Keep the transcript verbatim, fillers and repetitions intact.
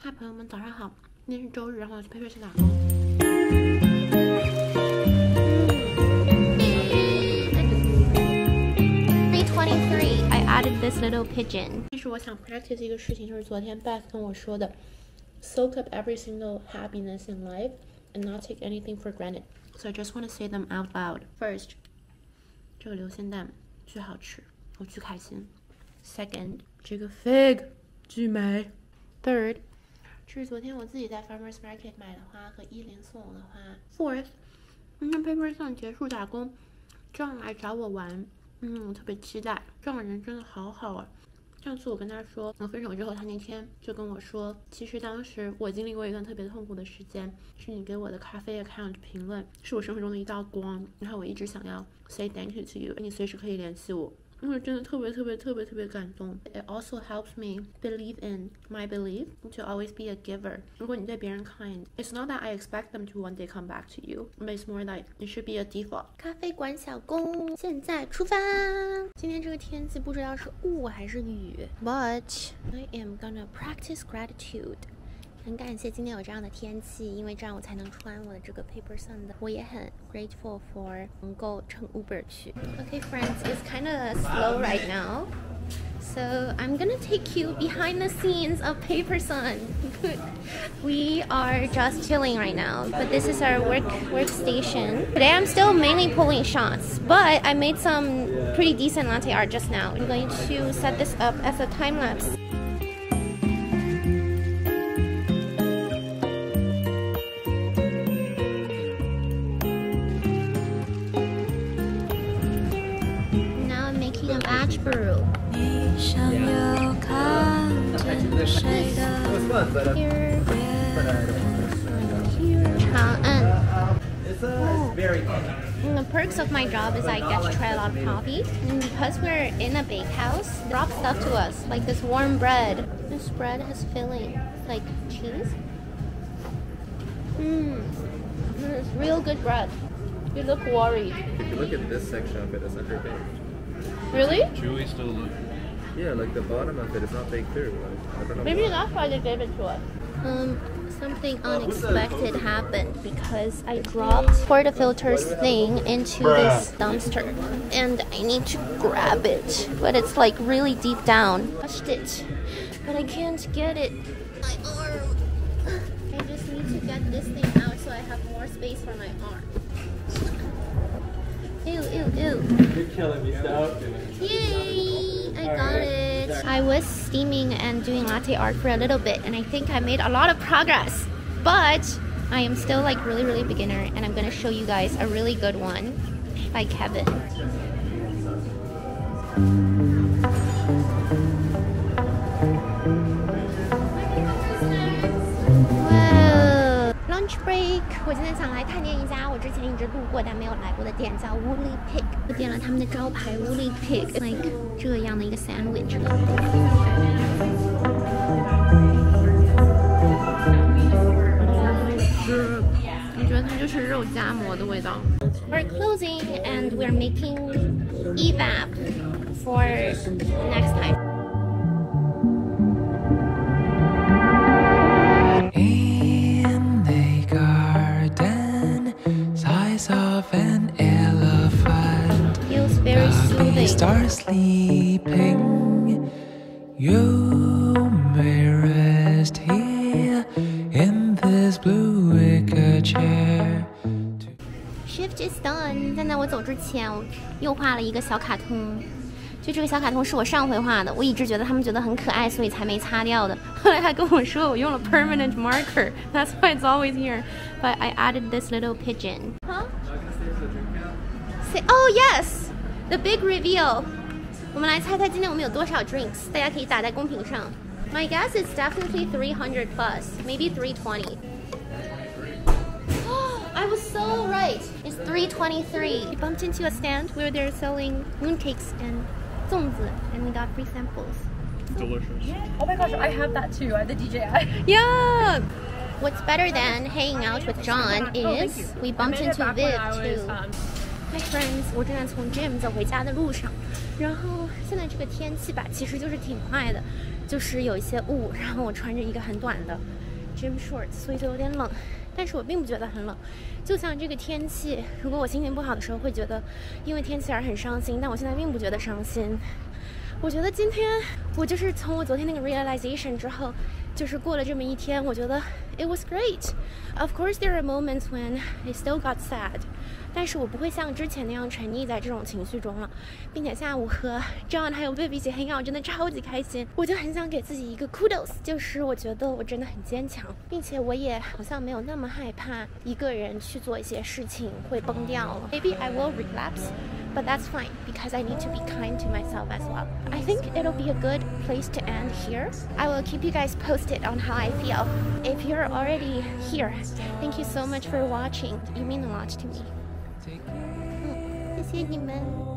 嗨，朋友们，早上好！今天是周日，然后我去陪睡去打工。three twenty-three. I added this little pigeon. 其实我想 practice 一个事情，就是昨天 Beth 跟我说的 ，soak up every single happiness in life and not take anything for granted. So I just want to say them out loud. First, 这个流心蛋巨好吃，我巨开心。Second, 这个 fig 巨美。Third. 这是昨天我自己在 Farmers Market 买的花和依林送我的花。Fourth， 今天 Paper Sun 结束打工，John 来找我玩，嗯，我特别期待。John 人真的好好啊！上次我跟他说我分手之后，他那天就跟我说，其实当时我经历过一段特别痛苦的时间，是你给我的咖啡 account 评论，是我生活中的一道光。然后我一直想要 say thank you to you， 你随时可以联系我。我真的特别特别特别特别感动。It also helps me believe in my belief to always be a giver. 如果你对别人 kind, it's not that I expect them to one day come back to you, but it's more like it should be a default. 咖啡馆小工，现在出发。今天这个天气不知道是雾还是雨 ，but I am gonna practice gratitude. 很感谢今天有这样的天气，因为这样我才能穿我的这个 Paper Sun 的。我也很 grateful for 能够乘 Uber 去。Okay, friends, it's kind of slow right now, so I'm gonna take you behind the scenes of Paper Sun. We are just chilling right now, but this is our work workstation. Today I'm still mainly pulling shots, but I made some pretty decent latte art just now. I'm going to set this up as a time lapse. Batch brew. Here, and the perks of my job is I get to try a lot of coffee, and because we're in a bakehouse, they drop stuff to us like this warm bread. This bread has filling, like cheese. Mmm, it's real good bread. You look worried. If you look at this section of it, it's underbaked. Really? Chewy still. Yeah, like the bottom of it is not baked through. Like, I don't know. Maybe why. that's why they gave it to us. Um, something unexpected happened because I dropped portafilter's thing into this dumpster, and I need to grab it, but it's like really deep down. Touched it, but I can't get it. My arm. I just need to get this thing out so I have more space for my arm. Ew, ew, ew. You're killing me, Stout. Yay! I got it. I was steaming and doing latte art for a little bit, and I think I made a lot of progress. But I am still like really, really beginner, and I'm gonna show you guys a really good one by Kevin. Lunch break， 我今天想来探店一家我之前一直路过但没有来过的店，叫 Woolly Pig。我点了他们的招牌 Woolly Pig，like 这样的一个 sandwich。我觉得它就是肉夹馍的味道。We're closing and we're making evap for next time. Of an elephant, feels very soothing. Start sleeping. You may rest here in this blue wicker chair. Shift is done. 在那我走之前，我又画了一个小卡通。就这个小卡通是我上回画的，我一直觉得他们觉得很可爱，所以才没擦掉的。后来他跟我说我用了 permanent marker, that's why it's always here. But I added this little pigeon. Huh? Say, oh yes, the big reveal. 我们来猜猜今天我们有多少 drinks， 大家可以打在公屏上。My guess is definitely three hundred plus, maybe three twenty. I was so right. It's three twenty-three. We bumped into a stand where they're selling mooncakes and 粽子, and we got free samples. Delicious. Oh my gosh, I have that too. I have the D J I. Yeah. What's better than hanging out with John oh, is we bumped into Viv I was, too. Um, Hi friends，我正在从 gym 走回家的路上，然后现在这个天气吧，其实就是挺坏的，就是有一些雾，然后我穿着一个很短的 gym shorts， 所以就有点冷，但是我并不觉得很冷。就像这个天气，如果我心情不好的时候会觉得因为天气而很伤心，但我现在并不觉得伤心。我觉得今天我就是从我昨天那个 realization 之后，就是过了这么一天，我觉得 it was great. Of course there are moments when it still got sad. 但是我不会像之前那样沉溺在这种情绪中了，并且下午和 John 还有 Baby 一起 hang out 真的超级开心，我就很想给自己一个 kudos， 就是我觉得我真的很坚强，并且我也好像没有那么害怕一个人去做一些事情会崩掉。Maybe I will relapse, but that's fine because I need to be kind to myself as well. I think it'll be a good place to end here. I will keep you guys posted on how I feel. If you're already here, thank you so much for watching. You mean a lot to me. 嗯，谢谢你们。